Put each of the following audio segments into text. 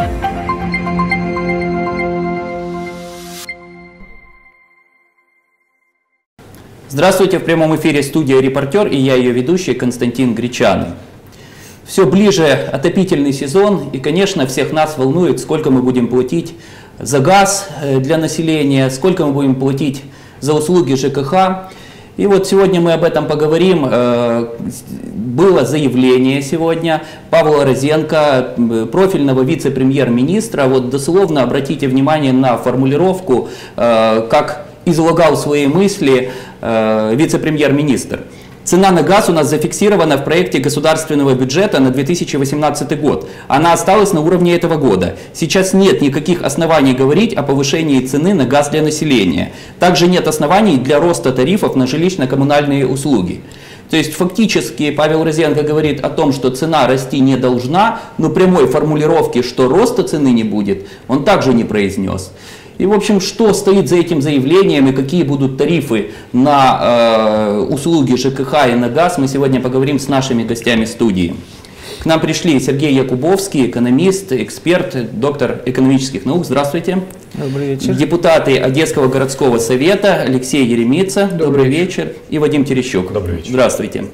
Здравствуйте, в прямом эфире студия «Репортер» и я, ее ведущий Константин Гречаный. Все ближе отопительный сезон, и, конечно, всех нас волнует, сколько мы будем платить за газ для населения, сколько мы будем платить за услуги ЖКХ. И вот сегодня мы об этом поговорим. Было заявление сегодня Павла Розенко, профильного вице-премьер-министра. Вот дословно обратите внимание на формулировку, как излагал свои мысли вице-премьер-министр. Цена на газ у нас зафиксирована в проекте государственного бюджета на 2018 год. Она осталась на уровне этого года. Сейчас нет никаких оснований говорить о повышении цены на газ для населения. Также нет оснований для роста тарифов на жилищно-коммунальные услуги. То есть фактически Павел Розенко говорит о том, что цена расти не должна, но прямой формулировки, что роста цены не будет, он также не произнес. И, в общем, что стоит за этим заявлением и какие будут тарифы на услуги ЖКХ и на газ, мы сегодня поговорим с нашими гостями студии. К нам пришли Сергей Якубовский, экономист, эксперт, доктор экономических наук. Здравствуйте. Добрый вечер. Депутаты Одесского городского совета Алексей Еремица. Добрый вечер. И Вадим Терещук. Добрый вечер. Здравствуйте.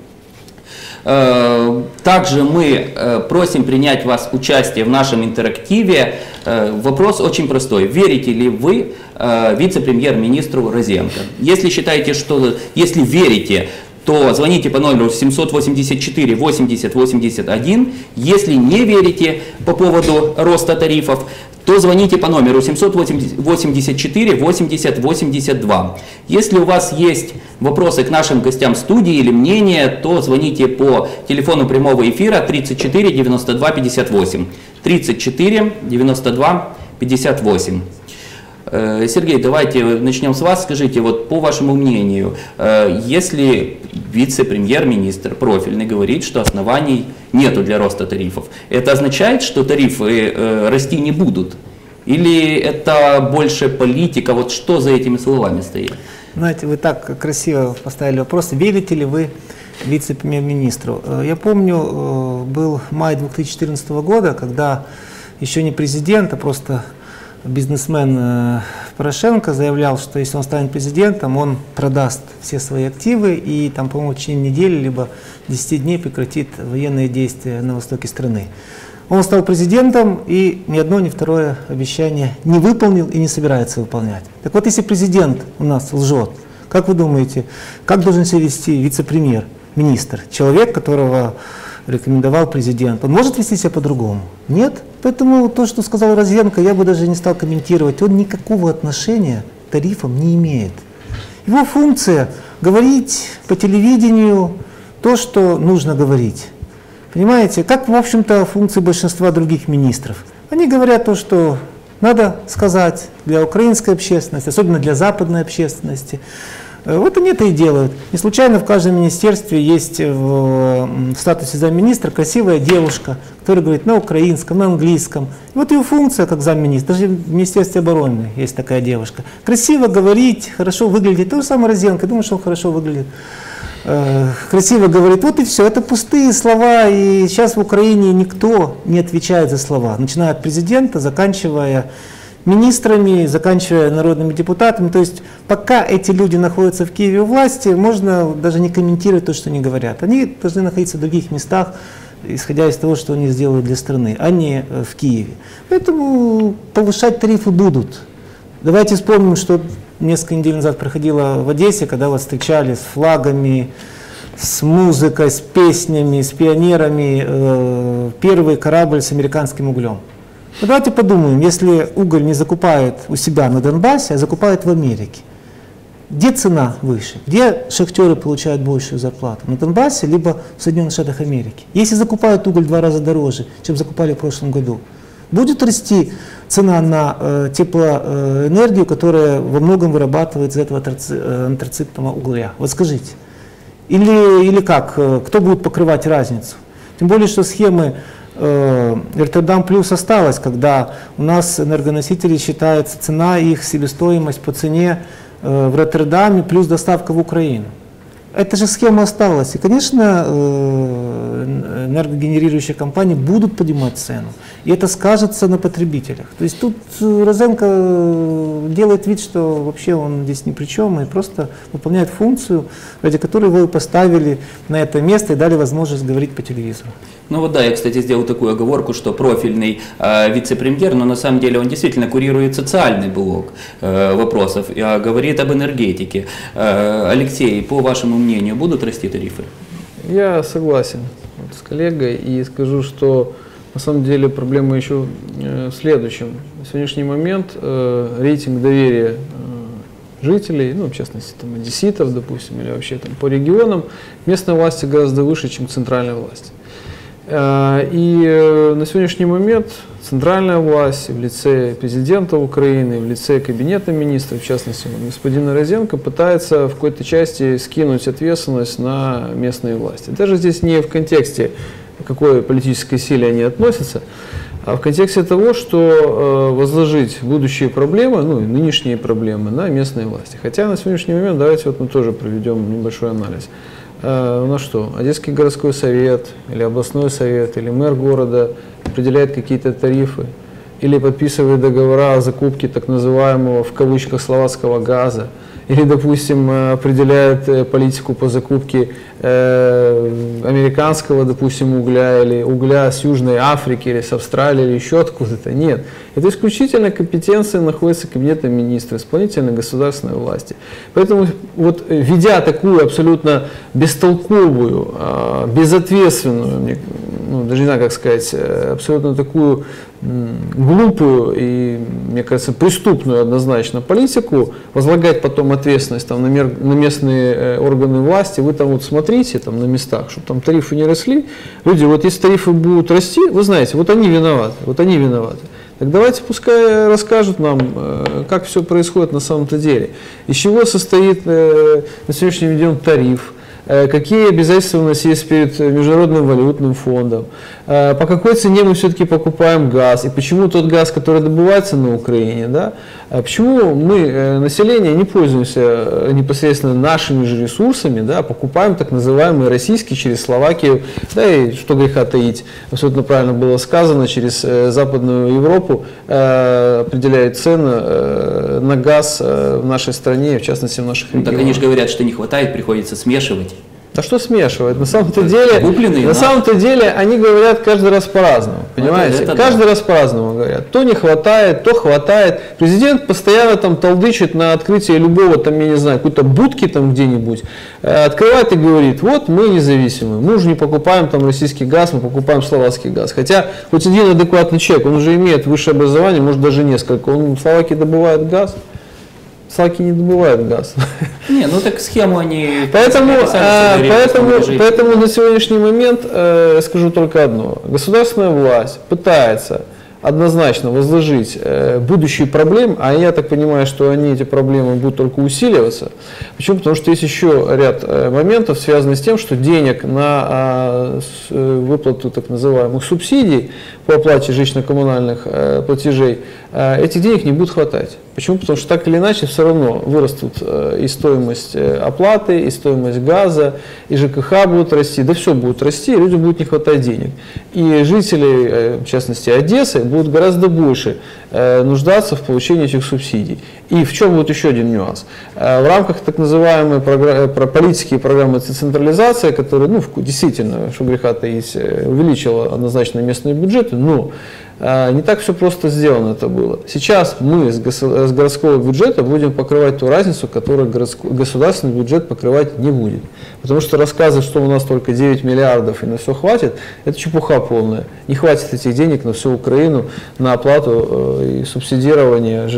Также мы просим принять вас участие в нашем интерактиве. Вопрос очень простой. Верите ли вы вице-премьер-министру Розенко? Если считаете, что если верите, то звоните по номеру 784 80 81. Если не верите по поводу роста тарифов, то звоните по номеру 784 80 82. Если у вас есть вопросы к нашим гостям студии или мнения, то звоните по телефону прямого эфира 34 92 58. 34 92 58. Сергей, давайте начнем с вас. Скажите, вот по вашему мнению, если вице-премьер-министр профильный говорит, что оснований нету для роста тарифов, это означает, что тарифы расти не будут? Или это больше политика? Вот что за этими словами стоит? Знаете, вы так красиво поставили вопрос, верите ли вы вице-премьер-министру? Я помню, был май 2014 года, когда еще не президент, а просто бизнесмен Порошенко заявлял, что если он станет президентом, он продаст все свои активы и там, по-моему, в течение недели либо 10 дней прекратит военные действия на востоке страны. Он стал президентом и ни одно, ни второе обещание не выполнил и не собирается выполнять. Так вот, если президент у нас лжет, как вы думаете, как должен себя вести вице-премьер, министр, человек, которого рекомендовал президент? Он может вести себя по-другому? Нет. Поэтому то, что сказал Розенко, я бы даже не стал комментировать. Он никакого отношения к тарифам не имеет. Его функция – говорить по телевидению то, что нужно говорить. Понимаете, как, в общем-то, функции большинства других министров. Они говорят то, что надо сказать для украинской общественности, особенно для западной общественности. Вот они это и делают. Не случайно в каждом министерстве есть в статусе замминистра красивая девушка, которая говорит на украинском, на английском. И вот ее функция как замминистра, даже в Министерстве обороны есть такая девушка. Красиво говорить, хорошо выглядеть. То же самое Розенко, думаю, что он хорошо выглядит. Красиво говорит, вот и все, это пустые слова, и сейчас в Украине никто не отвечает за слова, начиная от президента, заканчивая министрами, заканчивая народными депутатами. То есть пока эти люди находятся в Киеве у власти, можно даже не комментировать то, что они говорят. Они должны находиться в других местах, исходя из того, что они сделают для страны, а не в Киеве. Поэтому повышать тарифы будут. Давайте вспомним, что несколько недель назад проходило в Одессе, когда вас встречали с флагами, с музыкой, с песнями, с пионерами, первый корабль с американским углем. Но давайте подумаем, если уголь не закупают у себя на Донбассе, а закупают в Америке, где цена выше? Где шахтеры получают большую зарплату? На Донбассе, либо в Соединенных Штатах Америки? Если закупают уголь в 2 раза дороже, чем закупали в прошлом году, будет расти цена на теплоэнергию, которая во многом вырабатывается из этого антрацитного угля? Вот скажите. Или как? Кто будет покрывать разницу? Тем более, что схемы Роттердам плюс осталась, когда у нас энергоносители считается цена, их себестоимость по цене в Роттердаме плюс доставка в Украину. эта же схема осталась. И, конечно, энергогенерирующие компании будут поднимать цену. И это скажется на потребителях. То есть тут Розенко делает вид, что вообще он здесь ни при чем, и просто выполняет функцию, ради которой вы поставили на это место и дали возможность говорить по телевизору. Ну вот да, я, кстати, сделал такую оговорку, что профильный вице-премьер, но на самом деле он действительно курирует социальный блок вопросов, говорит об энергетике. Алексей, по вашему мнению, будут расти тарифы? Я согласен с коллегой и скажу, что на самом деле проблема еще в следующем. На сегодняшний момент рейтинг доверия жителей, ну, в частности, там, одесситов, допустим, или вообще там, по регионам, местной власти гораздо выше, чем центральной власти. И на сегодняшний момент центральная власть в лице президента Украины, в лице кабинета министров, в частности господина Розенко, пытается в какой-то части скинуть ответственность на местные власти. Даже здесь не в контексте, к какой политической силе они относятся, а в контексте того, что возложить будущие проблемы, ну и нынешние проблемы на местные власти. Хотя на сегодняшний момент, давайте вот мы тоже проведем небольшой анализ. У нас что, Одесский городской совет, или областной совет, или мэр города определяет какие-то тарифы, или подписывает договора о закупке так называемого в кавычках словацкого газа, или, допустим, определяет политику по закупке американского, допустим, угля, или угля с Южной Африки, или с Австралии, или еще откуда-то. Нет. Это исключительно компетенция находится кабинета министра, исполнительной государственной власти. Поэтому, вот, ведя такую абсолютно бестолковую, безответственную, ну, даже не знаю, как сказать, абсолютно такую глупую и, мне кажется, преступную однозначно политику, возлагать потом ответственность там, на местные органы власти, вы там вот смотрите там, на местах, чтобы там тарифы не росли. Люди, вот если тарифы будут расти, вы знаете, вот они виноваты, вот они виноваты. Так давайте пускай расскажут нам, как все происходит на самом-то деле, из чего состоит на сегодняшний день тариф, какие обязательства у нас есть перед Международным валютным фондом, по какой цене мы все-таки покупаем газ, и почему тот газ, который добывается на Украине, да, почему мы, население, не пользуемся непосредственно нашими же ресурсами, да, покупаем так называемый российский через Словакию, да, и что греха таить, абсолютно правильно было сказано, через Западную Европу определяют цены на газ в нашей стране, в частности в наших регионах. Так они же говорят, что не хватает, приходится смешивать. А что смешивать? На самом-то деле они говорят каждый раз по-разному, понимаете? Каждый раз по-разному говорят. То не хватает, то хватает. Президент постоянно там толдычит на открытие любого там, я не знаю, какой-то будки там где-нибудь, открывает и говорит, вот мы независимые, мы уже не покупаем там российский газ, мы покупаем словацкий газ. Хотя хоть один адекватный человек, он уже имеет высшее образование, может даже несколько, он в Словакии добывает газ. Словаки не добывают газ. Не, ну так схему они... Поэтому на сегодняшний момент скажу только одно. Государственная власть пытается однозначно возложить будущие проблемы, а я так понимаю, что эти проблемы будут только усиливаться. Почему? Потому что есть еще ряд моментов, связанных с тем, что денег на выплату так называемых субсидий по оплате жилищно-коммунальных платежей, этих денег не будет хватать. Почему? Потому что так или иначе все равно вырастут и стоимость оплаты, и стоимость газа, и ЖКХ будут расти, да все будет расти, и людям будет не хватать денег. И жители, в частности Одессы, будут гораздо больше нуждаться в получении этих субсидий. И в чем будет еще один нюанс? В рамках так называемой политики и программы децентрализации, которая, ну, действительно, что греха таить, увеличила однозначно местные бюджеты, но не так все просто сделано это было. Сейчас мы с городского бюджета будем покрывать ту разницу, которую государственный бюджет покрывать не будет. Потому что рассказывать, что у нас только 9 миллиардов и на все хватит, это чепуха полная. Не хватит этих денег на всю Украину, на оплату и субсидирование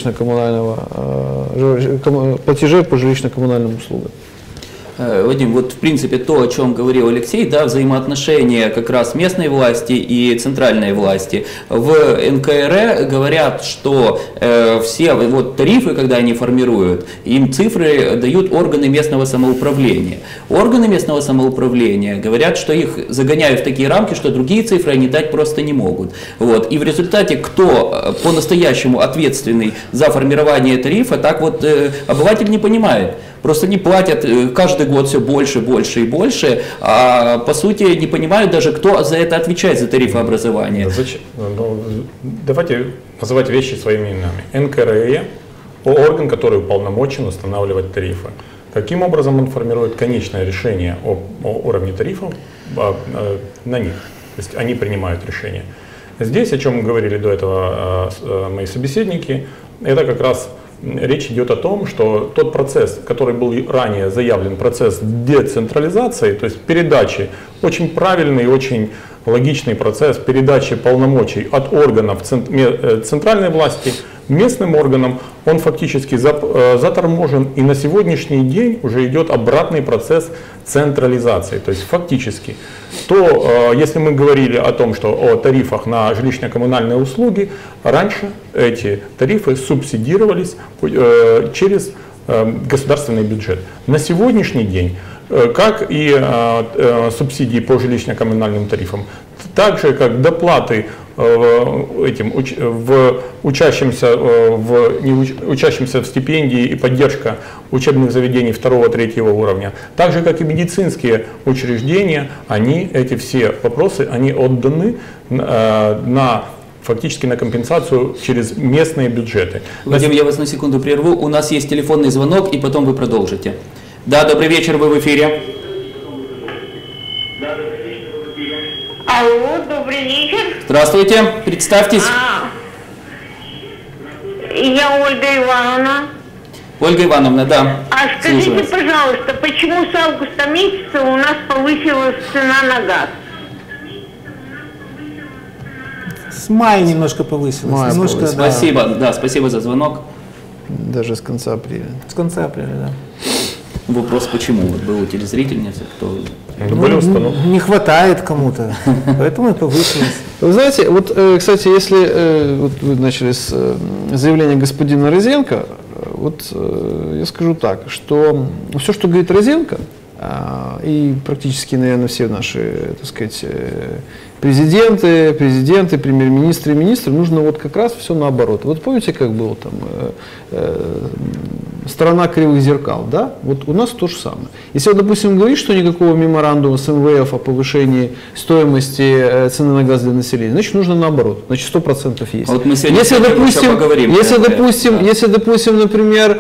платежей по жилищно-коммунальным услугам. Вадим, вот в принципе то, о чем говорил Алексей, да, взаимоотношения как раз местной власти и центральной власти. В НКРЕ говорят, что все вот тарифы, когда они формируют, им цифры дают органы местного самоуправления. Органы местного самоуправления говорят, что их загоняют в такие рамки, что другие цифры они дать просто не могут. Вот. И в результате, кто по-настоящему ответственный за формирование тарифа, так вот обыватель не понимает. просто не платят каждый год все больше, больше и больше, а по сути не понимают даже, кто за это отвечает, за тарифообразование. Зачем? Ну, давайте называть вещи своими именами. НКРЕ – орган, который уполномочен устанавливать тарифы. Каким образом он формирует конечное решение о уровне тарифов на них? То есть они принимают решение. Здесь, о чем говорили до этого мои собеседники, это как раз речь идет о том, что тот процесс, который был ранее заявлен, процесс децентрализации, то есть передачи, очень правильный, очень логичный процесс передачи полномочий от органов центральной власти местным органам, он фактически заторможен, и на сегодняшний день уже идет обратный процесс централизации. То есть фактически, если мы говорили о том, что о тарифах на жилищно-коммунальные услуги, раньше эти тарифы субсидировались через государственный бюджет. На сегодняшний день, как и субсидии по жилищно-коммунальным тарифам, так же как доплаты учащимся в стипендии и поддержка учебных заведений 2-3 уровня, так же как и медицинские учреждения, эти все вопросы, они отданы фактически на компенсацию через местные бюджеты. Вадим, я вас на секунду прерву. У нас есть телефонный звонок, и потом вы продолжите. Да, добрый вечер, вы в эфире. Алло, добрый вечер. Здравствуйте, представьтесь. Я Ольга Ивановна. Ольга Ивановна, да. А скажите, пожалуйста, почему с августа месяца у нас повысилась цена на газ? С мая немножко повысилось. Немножко, спасибо, да, спасибо за звонок. Даже с конца апреля. С конца апреля, да. Вопрос, почему? Вот был у телезрительницы, кто... Не хватает кому-то, поэтому и повысилось. Вы знаете, вот, кстати, если вот вы начали с заявления господина Розенко, вот я скажу так, что все, что говорит Розенко, и практически, наверное, все наши, так сказать, президенты, премьер-министры и министры, нужно вот как раз все наоборот. Вот помните, как было там сторона кривых зеркал, да? Вот у нас то же самое. Если, вот, допустим, говорить, что никакого меморандума с МВФ о повышении стоимости цены на газ для населения, значит, нужно наоборот, значит, 100% есть. Вот мы сегодня если, допустим, например,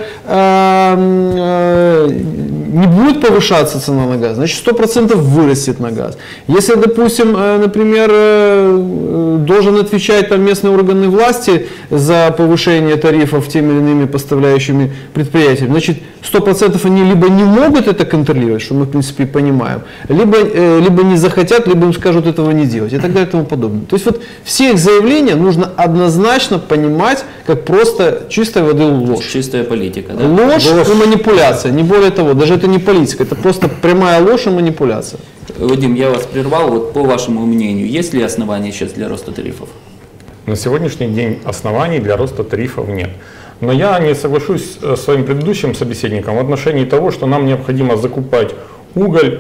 не будет повышаться цена на газ, значит, 100% вырастет на газ. Если, допустим, например, должен отвечать там местные органы власти за повышение тарифов теми или иными поставляющими предприятиями, значит, 100% они либо не могут это контролировать, что мы, в принципе, понимаем, либо не захотят, либо им скажут этого не делать и так далее и тому подобное. То есть вот все их заявления нужно однозначно понимать как просто чистой воды ложь. Чистая политика, да? Ложь и манипуляция, не более того, даже это не политика, это просто прямая ложь и манипуляция. Вадим, я вас прервал, вот по вашему мнению, есть ли основания сейчас для роста тарифов? На сегодняшний день оснований для роста тарифов нет. Но я не соглашусь с своим предыдущим собеседником в отношении того, что нам необходимо закупать уголь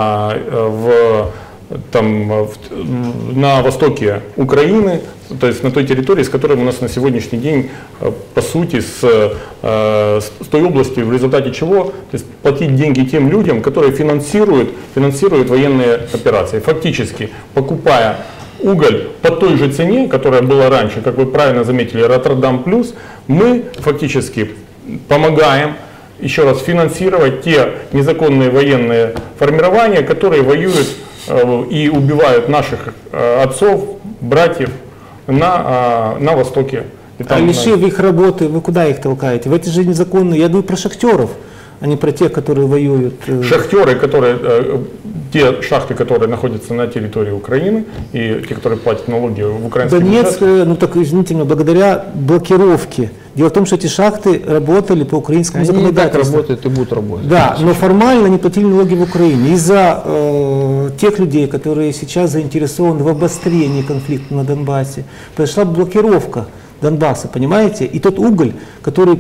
на востоке Украины, то есть на той территории, с которой у нас на сегодняшний день, по сути, с той области, в результате чего, то есть платить деньги тем людям, которые финансируют военные операции. Фактически, покупая уголь по той же цене, которая была раньше, как вы правильно заметили, Роттердам плюс, мы фактически помогаем еще раз финансировать те незаконные военные формирования, которые воюют и убивают наших отцов, братьев на Востоке. Лишив их работы, вы куда их толкаете? В эти же незаконные, я говорю про шахтеров, а не про тех, которые воюют. Шахтеры, те шахты, которые находятся на территории Украины, и те, которые платят налоги в украинский бюджет. Ну так, извините меня, благодаря блокировке. Дело в том, что эти шахты работали по украинскому законодательству. Они работают и будут работать. Да, но формально не платили налоги в Украине. Из-за тех людей, которые сейчас заинтересованы в обострении конфликта на Донбассе, произошла блокировка Донбасса, понимаете? И тот уголь, который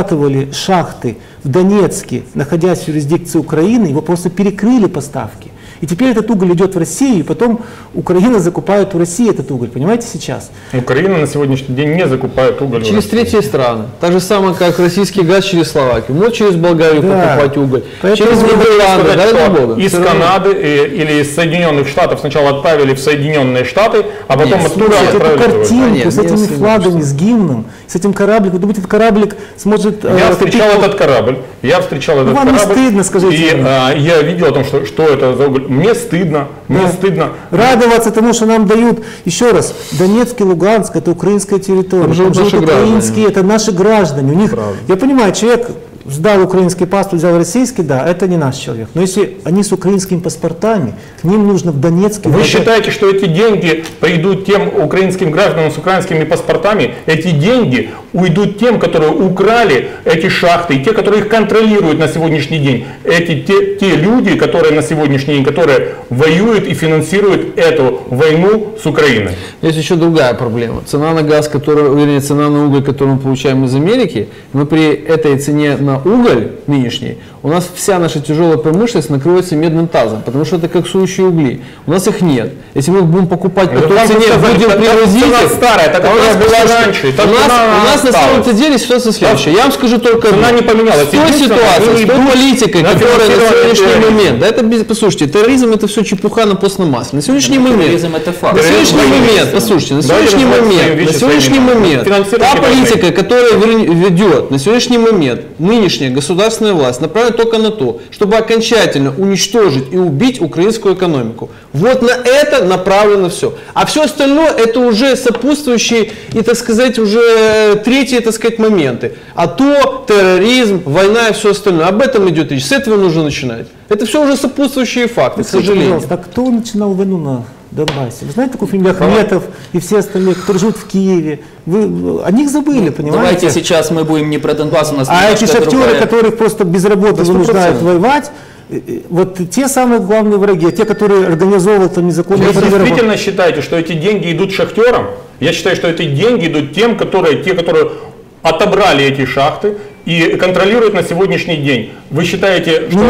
вырабатывали шахты в Донецке, находясь в юрисдикции Украины, его просто перекрыли поставки. И теперь этот уголь идет в Россию, и потом Украина закупает у России этот уголь, понимаете, сейчас? Украина на сегодняшний день не закупает уголь. Через третьи страны. Так же самое, как российский газ через Словакию. Может через Болгарию покупать уголь. Поэтому через Нидерланды, дай Бога. Из Канады или из Соединенных Штатов сначала отправили в Соединенные Штаты, а потом оттуда Эту отправили. картинку с этими флагами, с гимном, с этим корабликом, вы думаете, этот кораблик сможет... Я встречал этот корабль. Вам не стыдно, скажите И мне. я видел о том, что это за уголь. Мне стыдно. Мне стыдно. Радоваться тому, что нам дают, еще раз, Донецк и Луганск, это украинская территория. Там живут наши украинские, граждане. это наши граждане. У них, я понимаю, человек сдал украинский паспорт, взял российский, да, это не наш человек. Но если они с украинскими паспортами, к ним нужно в Донецке... Вы считаете, что эти деньги пойдут тем украинским гражданам с украинскими паспортами? Эти деньги уйдут тем, которые украли эти шахты, и те, которые их контролируют на сегодняшний день. Те люди, которые на сегодняшний день, которые воюют и финансируют эту войну с Украиной. Есть еще другая проблема. Цена на газ, вернее, цена на уголь, которую мы получаем из Америки, мы при этой цене на уголь нынешний, у нас вся наша тяжелая промышленность накроется медным тазом, потому что это коксующие угли. У нас их нет. Если мы их будем покупать по той цене, будем привозить, цена старая, так у нас была раньше. У нас на самом-то деле ситуация следующая. Я вам скажу только цена не поменялась. с той ситуацией, с той политикой, которая на сегодняшний момент, да, это, послушайте, терроризм это все чепуха на постном масле. На сегодняшний момент, Терроризм это факт. на сегодняшний момент, послушайте, на сегодняшний момент, та политика, которая ведет на сегодняшний момент нынешняя государственная власть, направлена только на то, чтобы окончательно уничтожить и убить украинскую экономику. Вот на это направлено все. А все остальное это уже сопутствующие и, так сказать, уже третьи, так сказать, моменты. А то терроризм, война и все остальное. Об этом идет речь. С этого нужно начинать. Это все уже сопутствующие факты, к сожалению. А кто начинал войну на Донбассе? Вы знаете такую фамилию Ахметов и все остальные, которые живут в Киеве? Вы о них забыли, понимаете? Давайте сейчас мы будем не про Донбасс, у нас А эти немножко шахтеры, другая. которых просто без работы вынуждают воевать, вот те самые главные враги, те, которые организовывают там незаконные Вы формирования. действительно считаете, что эти деньги идут шахтерам? Я считаю, что эти деньги идут тем, которые отобрали эти шахты и контролируют на сегодняшний день. Вы считаете, что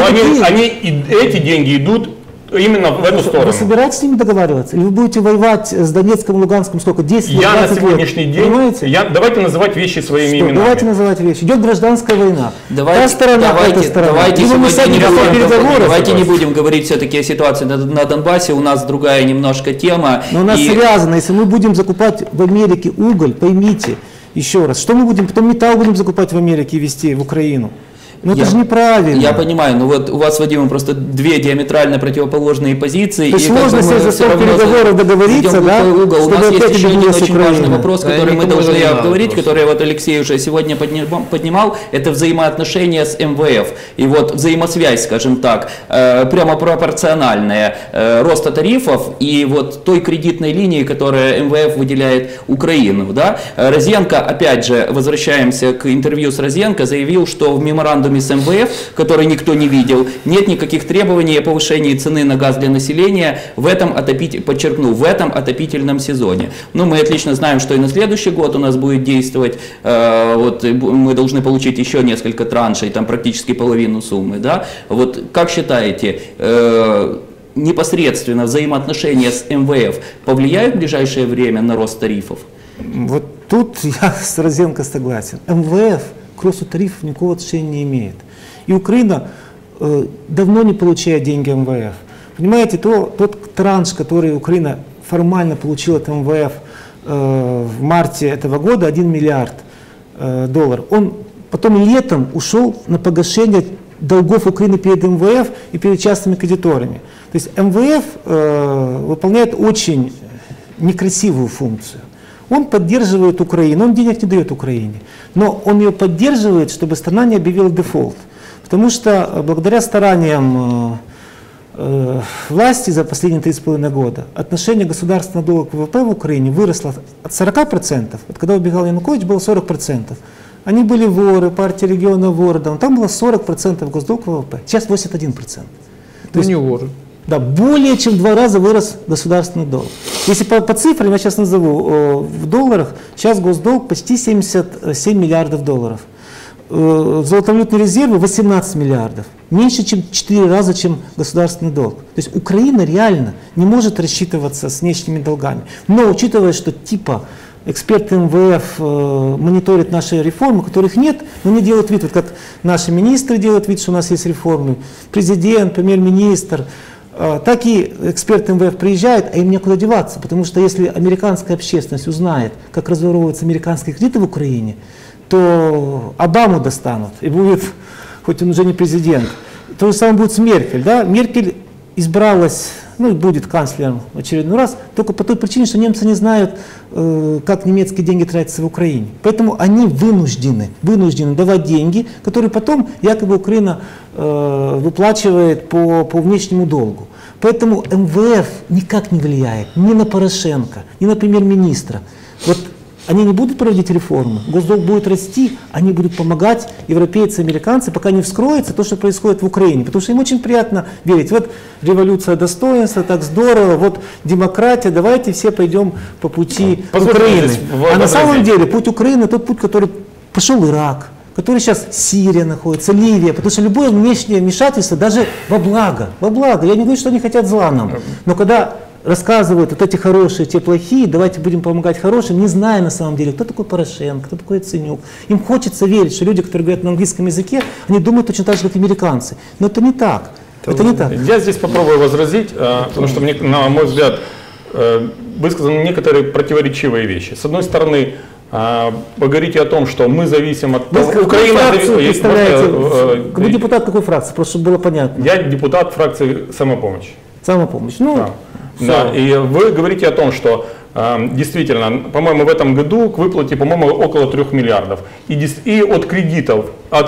эти деньги идут именно в эту сторону? Вы собираетесь с ними договариваться? Или вы будете воевать с Донецком, Луганском сколько? 10 лет, 20 Я на сегодняшний лет, день, понимаете? давайте называть вещи своими Что? именами. Давайте называть вещи. Идет гражданская война. Давайте, Та сторона, эта сторона. давайте Либо мы сегодня сядем за переговоры. давайте не будем говорить все-таки о ситуации на Донбассе, у нас другая немножко тема. Но у нас связано, если мы будем закупать в Америке уголь, поймите, еще раз, что мы будем, потом металл будем закупать в Америке и везти в Украину. Ну это же неправильно. Я понимаю, но вот у вас, Вадим, просто две диаметрально противоположные позиции. То есть можно сесть за стол переговоров, договориться, да? У нас есть еще один очень важный Украины. вопрос, который мы должны обговорить, который вот Алексей уже сегодня поднимал, это взаимоотношения с МВФ. И вот взаимосвязь, скажем так, прямо пропорциональная роста тарифов и вот той кредитной линии, которая МВФ выделяет Украину. Да? Розенко, опять же, возвращаемся к интервью с Розенко, заявил, что в меморандуме с МВФ, который никто не видел, нет никаких требований о повышении цены на газ для населения в этом, подчеркну, в этом отопительном сезоне. Но мы отлично знаем, что и на следующий год у нас будет действовать, вот мы должны получить еще несколько траншей, там практически половину суммы. Да? Вот как считаете, непосредственно взаимоотношения с МВФ повлияют в ближайшее время на рост тарифов? Вот тут я с Розенко согласен. МВФ к росту тарифов никакого отношения не имеет. И Украина давно не получает деньги МВФ. Понимаете, тот транш, который Украина формально получила от МВФ в марте этого года, 1 миллиард долларов, он потом летом ушел на погашение долгов Украины перед МВФ и перед частными кредиторами. То есть МВФ выполняет очень некрасивую функцию. Он поддерживает Украину, он денег не дает Украине, но он ее поддерживает, чтобы страна не объявила дефолт. Потому что благодаря стараниям власти за последние 3,5 года отношение государственного долга к ВВП в Украине выросло от 40%, вот когда убегал Янукович, было 40%. Они были воры, партия региона воры, там было 40% госдолг ВВП, сейчас 81%. То есть, не воры. Да, более чем в 2 раза вырос государственный долг. Если по цифрам, я сейчас назову, в долларах, сейчас госдолг почти 77 миллиардов долларов. золотовалютные резервы 18 миллиардов. Меньше, чем 4 раза, чем государственный долг. То есть Украина реально не может рассчитываться с внешними долгами. Но учитывая, что типа эксперты МВФ мониторят наши реформы, которых нет, но они делают вид, вот как наши министры делают вид, что у нас есть реформы, президент, премьер-министр, так и эксперты МВФ приезжают, а им некуда деваться, потому что если американская общественность узнает, как разворовываются американские кредиты в Украине, то Обаму достанут, и будет, хоть он уже не президент. То же самое будет с Меркель. Да? Меркель избралась, ну и будет канцлером в очередной раз, только по той причине, что немцы не знают, как немецкие деньги тратятся в Украине. Поэтому они вынуждены давать деньги, которые потом якобы Украина выплачивает по внешнему долгу. Поэтому МВФ никак не влияет ни на Порошенко, ни на премьер-министра. Вот они не будут проводить реформы, госдолг будет расти, они будут помогать, европейцы, американцы, пока не вскроется то, что происходит в Украине. Потому что им очень приятно верить. Вот революция достоинства, так здорово, вот демократия, давайте все пойдем по пути Украины. А на самом деле путь Украины тот путь, который пошел Ирак, который сейчас Сирия находится, Ливия, потому что любое внешнее вмешательство даже во благо, я не говорю, что они хотят зла нам, но когда рассказывают вот эти хорошие, те плохие, давайте будем помогать хорошим, не зная на самом деле, кто такой Порошенко, кто такой Яценюк. Им хочется верить, что люди, которые говорят на английском языке, они думают точно так же, как американцы. Но это не так. Это не так. Я здесь попробую возразить, потому что, на мой взгляд, высказаны некоторые противоречивые вещи. С одной стороны, вы говорите о том, что мы зависим от того, Украина вы депутат какой фракции, просто чтобы было понятно. Я депутат фракции «Самопомощь». Самопомощь. Ну, да. И вы говорите о том, что действительно, по-моему, в этом году к выплате, по-моему, около 3 миллиардов. И от кредитов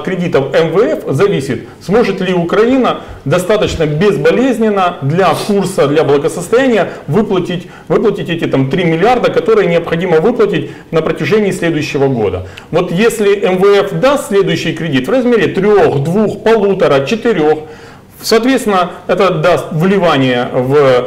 МВФ зависит, сможет ли Украина достаточно безболезненно для курса, для благосостояния выплатить эти 3 миллиарда, которые необходимо выплатить на протяжении следующего года. Вот если МВФ даст следующий кредит в размере 3, 2, 1,5, 4, соответственно, это даст вливание в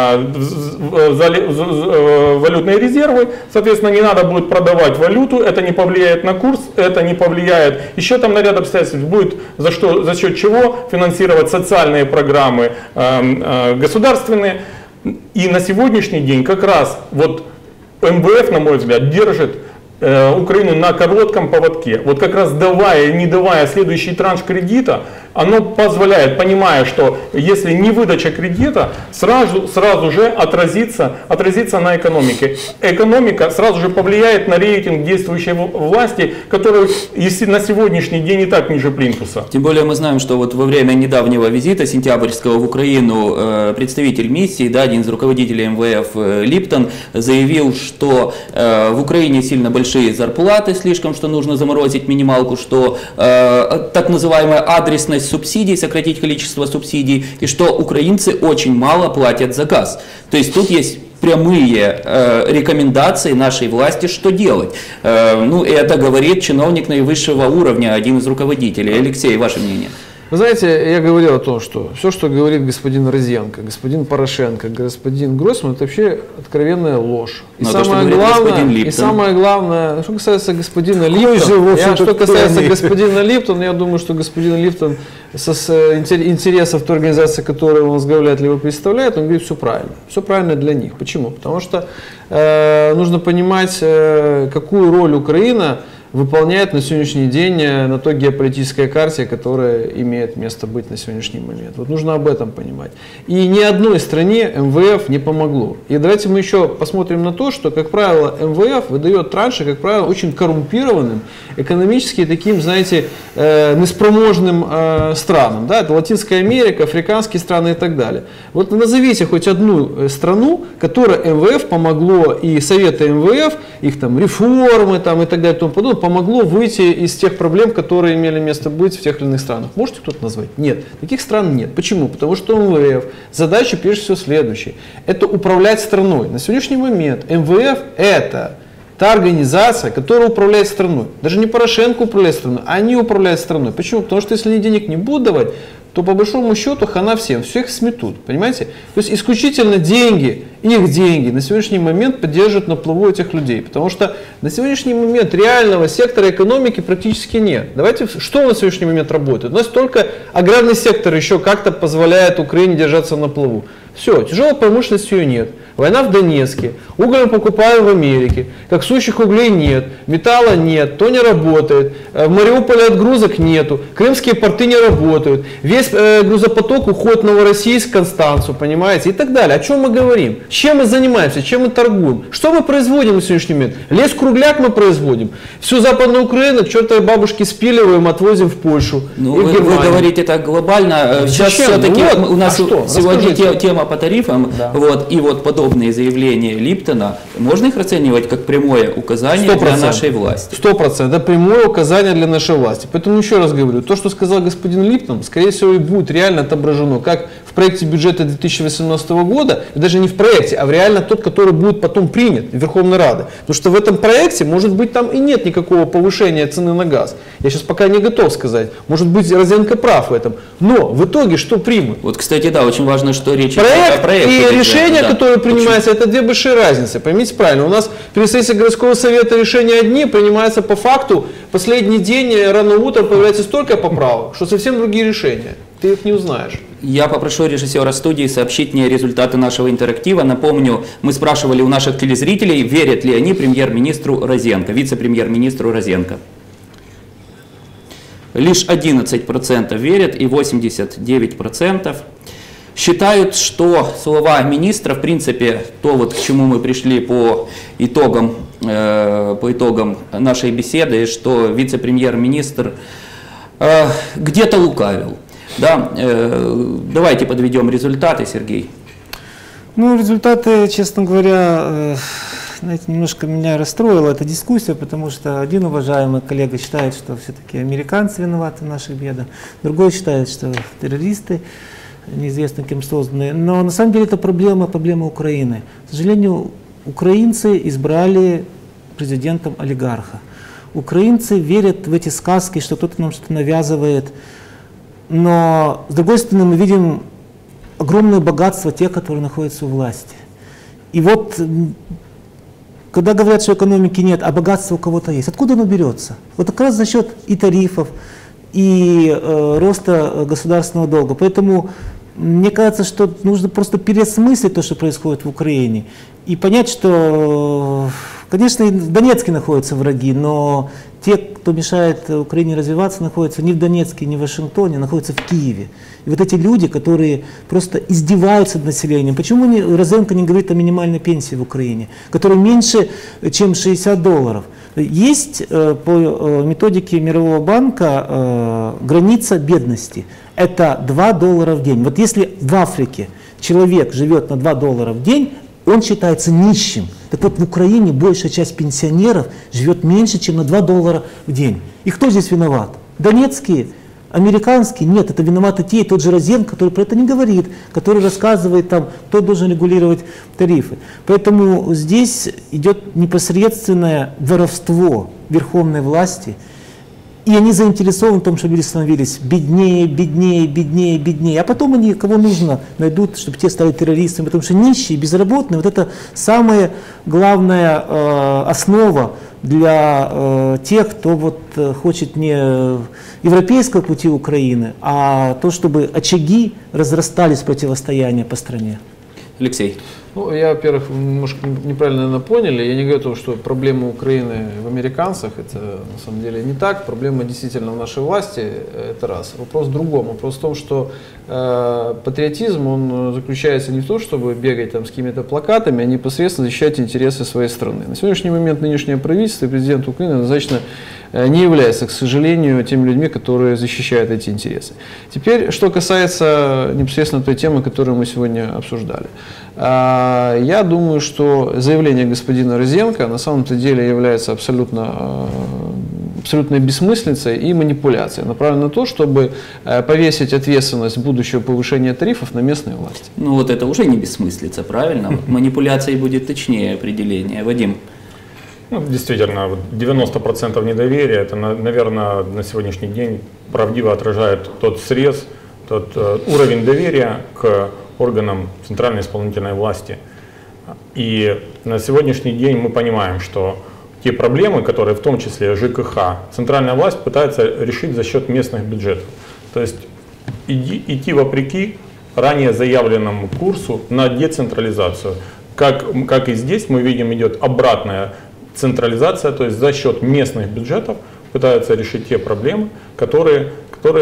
валютные резервы, соответственно, не надо будет продавать валюту, это не повлияет на курс, это не повлияет, еще там на ряд обстоятельств будет за счет чего финансировать социальные программы государственные. И на сегодняшний день как раз вот МВФ, на мой взгляд, держит Украину на коротком поводке. Вот как раз не давая следующий транш кредита, оно позволяет, понимая, что если не выдача кредита, сразу же отразится на экономике. Экономика сразу же повлияет на рейтинг действующей власти, который на сегодняшний день и так ниже плинтуса. Тем более мы знаем, что вот во время недавнего визита сентябрьского в Украину представитель миссии, да, один из руководителей МВФ Липтон, заявил, что в Украине сильно большие зарплаты слишком, что нужно заморозить минималку, что так называемая адресность субсидий, сократить количество субсидий, и что украинцы очень мало платят за газ. То есть тут есть прямые рекомендации нашей власти, что делать. Ну, и это говорит чиновник наивысшего уровня, один из руководителей. Алексей, ваше мнение? Вы знаете, я говорил о том, что все, что говорит господин Розенко, господин Порошенко, господин Гройсман, это вообще откровенная ложь. И самое главное, что касается господина Липтона, я думаю, что господин Липтон с интересов той организации, которую он возглавляет, либо представляет, он говорит все правильно для них. Почему? Потому что нужно понимать, какую роль Украина выполняет на сегодняшний день на той геополитической карте, которая имеет место быть на сегодняшний момент. Вот нужно об этом понимать. И ни одной стране МВФ не помогло. И давайте мы еще посмотрим на то, что, как правило, МВФ выдает транши, как правило, очень коррумпированным, экономически таким, знаете, неспроможным странам. Да? Это Латинская Америка, африканские страны и так далее. Вот назовите хоть одну страну, которой МВФ помогло, и советы МВФ, их там реформы там, и так далее, и тому подобное, помогло выйти из тех проблем, которые имели место быть в тех или иных странах. Можете кто-то назвать? Нет. Таких стран нет. Почему? Потому что МВФ задача прежде всего следующая. Это управлять страной. На сегодняшний момент МВФ это та организация, которая управляет страной. Даже не Порошенко управляет страной, а они управляют страной. Почему? Потому что если они денег не будут давать, то по большому счету хана всех сметут, понимаете? То есть исключительно деньги, их деньги на сегодняшний момент поддерживают на плаву этих людей, потому что на сегодняшний момент реального сектора экономики практически нет. Давайте, что на сегодняшний момент работает? У нас только аграрный сектор еще как-то позволяет Украине держаться на плаву. Все, тяжелой промышленности ее нет. Война в Донецке, уголь мы покупаем в Америке, как сущих углей нет, металла нет, то не работает, в Мариуполе отгрузок нету, крымские порты не работают, весь грузопоток уходит в Новороссийск, Констанцу, понимаете, и так далее. О чем мы говорим? Чем мы занимаемся, чем мы торгуем? Что мы производим на сегодняшний момент? Лес-кругляк мы производим, всю Западную Украину к чертовой бабушке спиливаем, отвозим в Польшу. Ну, вы говорите так глобально. Сейчас все-таки у нас сегодня тема по тарифам, Да. вот, и вот подобные заявления Липтона, можно их оценивать как прямое указание 100%. для нашей власти? 100%. Это прямое указание для нашей власти. Поэтому еще раз говорю, то, что сказал господин Липтон, скорее всего и будет реально отображено как в проекте бюджета 2018 года, и даже не в проекте, а в реально тот, который будет потом принят Верховной Радой. Потому что в этом проекте, может быть, там и нет никакого повышения цены на газ. Я сейчас пока не готов сказать. Может быть, Розенко прав в этом. Но в итоге что примут? Вот, кстати, да, очень важно, что речь Проект о проекте. и идет, решения, да. которые принимаются, это две большие разницы. Поймите правильно, у нас при сессии городского совета решения одни, принимаются по факту. Последний день, рано утром появляется столько поправок, что совсем другие решения. Ты их не узнаешь. Я попрошу режиссера студии сообщить мне результаты нашего интерактива. Напомню, мы спрашивали у наших телезрителей, верят ли они премьер-министру Розенко, вице-премьер-министру Розенко. Лишь 11% верят и 89% считают, что слова министра, в принципе, то, вот, к чему мы пришли по итогам нашей беседы, что вице-премьер-министр где-то лукавил. Да, давайте подведем результаты, Сергей. Ну, результаты, честно говоря, знаете, немножко меня расстроила эта дискуссия, потому что один уважаемый коллега считает, что все-таки американцы виноваты в наших бедах, другой считает, что террористы, неизвестно кем созданные. Но на самом деле это проблема Украины. К сожалению, украинцы избрали президентом олигарха. Украинцы верят в эти сказки, что кто-то нам что-то навязывает. Но, с другой стороны, мы видим огромное богатство тех, которые находятся у власти. И вот, когда говорят, что экономики нет, а богатство у кого-то есть, откуда оно берется? Вот как раз за счет и тарифов, и роста государственного долга. Поэтому мне кажется, что нужно просто переосмыслить то, что происходит в Украине, и понять, что, конечно, и в Донецке находятся враги, но те, кто мешает Украине развиваться, находятся не в Донецке, не в Вашингтоне, находятся в Киеве. И вот эти люди, которые просто издеваются над населением. Почему Розенко не говорит о минимальной пенсии в Украине, которая меньше, чем $60? Есть по методике Мирового банка граница бедности. Это $2 в день. Вот если в Африке человек живет на $2 в день, он считается нищим. Так вот, в Украине большая часть пенсионеров живет меньше, чем на $2 в день. И кто здесь виноват? Донецкие, американские? Нет, это виноваты те, и тот же Розенко, который про это не говорит, который рассказывает, там, кто должен регулировать тарифы. Поэтому здесь идет непосредственное воровство верховной власти. И они заинтересованы в том, чтобы люди становились беднее, беднее, беднее, беднее. А потом они, кого нужно, найдут, чтобы те стали террористами. Потому что нищие, безработные, вот это самая главная основа для тех, кто вот хочет не европейского пути Украины, а то, чтобы очаги разрастались противостояния по стране. Алексей. Ну, я, во-первых, немножко неправильно, наверное, поняли. Я не говорю о том, что проблема Украины в американцах, это на самом деле не так. Проблема действительно в нашей власти, это раз. Вопрос в другом. Вопрос в том, что патриотизм, он заключается не в том, чтобы бегать там с какими-то плакатами, а непосредственно защищать интересы своей страны. На сегодняшний момент нынешнее правительство и президент Украины однозначно не являются, к сожалению, теми людьми, которые защищают эти интересы. Теперь, что касается непосредственно той темы, которую мы сегодня обсуждали. Я думаю, что заявление господина Розенко на самом-то деле является абсолютной бессмыслицей и манипуляцией, направленной на то, чтобы повесить ответственность будущего повышения тарифов на местные власти. Ну вот это уже не бессмыслица, правильно? Манипуляцией будет точнее определение. Вадим. Ну, действительно, 90% недоверия, это, наверное, на сегодняшний день правдиво отражает тот срез, уровень доверия к органам центральной исполнительной власти. И на сегодняшний день мы понимаем, что те проблемы, которые в том числе ЖКХ, центральная власть пытается решить за счет местных бюджетов. То есть идти вопреки ранее заявленному курсу на децентрализацию. Как и здесь мы видим, идет обратная централизация, то есть за счет местных бюджетов пытаются решить те проблемы, которые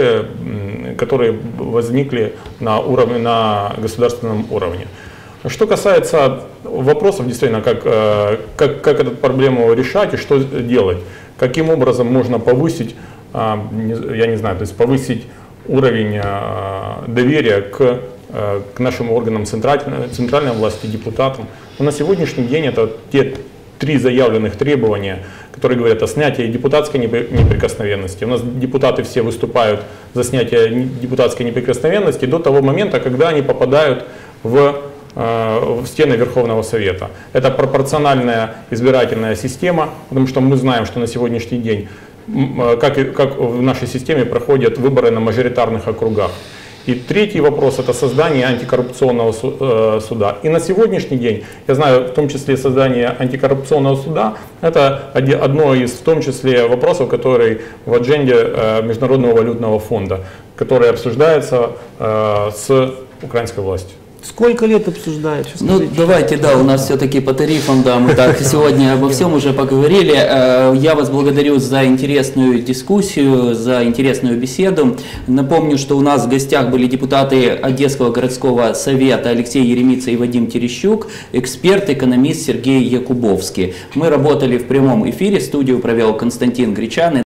возникли на государственном уровне. Что касается вопросов, действительно, как эту проблему решать и что делать, каким образом можно повысить, я не знаю, то есть повысить уровень доверия к нашим органам центральной власти, депутатам. Но на сегодняшний день это те 3 заявленных требования, которые говорят о снятии депутатской неприкосновенности. У нас депутаты все выступают за снятие депутатской неприкосновенности до того момента, когда они попадают в стены Верховного Совета. Это пропорциональная избирательная система, потому что мы знаем, что на сегодняшний день, как в нашей системе проходят выборы на мажоритарных округах. И третий вопрос – это создание антикоррупционного суда. И на сегодняшний день, я знаю, в том числе создание антикоррупционного суда – это одно из, в том числе, вопросов, который в адженде Международного валютного фонда, который обсуждается с украинской властью. Сколько лет обсуждают? Ну, давайте, да, у нас все-таки по тарифам, да, мы так сегодня обо всем уже поговорили. Я вас благодарю за интересную дискуссию, за интересную беседу. Напомню, что у нас в гостях были депутаты Одесского городского совета Алексей Еремица и Вадим Терещук, эксперт, экономист Сергей Якубовский. Мы работали в прямом эфире, студию провел Константин Гречаный.